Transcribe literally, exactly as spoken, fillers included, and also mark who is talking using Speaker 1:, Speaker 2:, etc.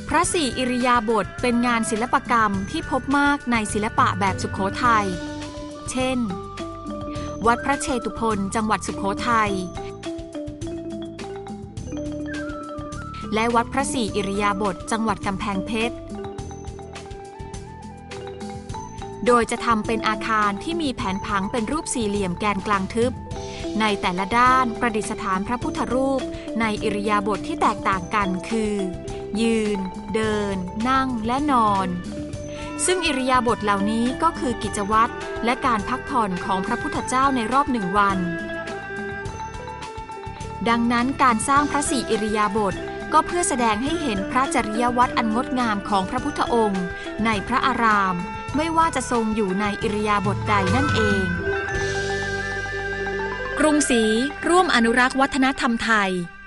Speaker 1: พระสี่อิริยาบถเป็นงานศิลปกรรมที่พบมากในศิลปะแบบสุโขทัยเช่นวัดพระเชตุพนจังหวัดสุโขทัยและวัดพระสี่อิริยาบถจังหวัดกำแพงเพชรโดยจะทำเป็นอาคารที่มีแผนผังเป็นรูปสี่เหลี่ยมแกนกลางทึบในแต่ละด้านประดิษฐานพระพุทธรูปในอิริยาบถที่แตกต่างกันคือยืนเดินนั่งและนอนซึ่งอิริยาบถเหล่านี้ก็คือกิจวัตรและการพักผ่อนของพระพุทธเจ้าในรอบหนึ่งวันดังนั้นการสร้างพระสี่อิริยาบถก็เพื่อแสดงให้เห็นพระจริยวัตรอันงดงามของพระพุทธองค์ในพระอารามไม่ว่าจะทรงอยู่ในอิริยาบถใดนั่นเองกรุงศรีร่วมอนุรักษ์วัฒนธรรมไทย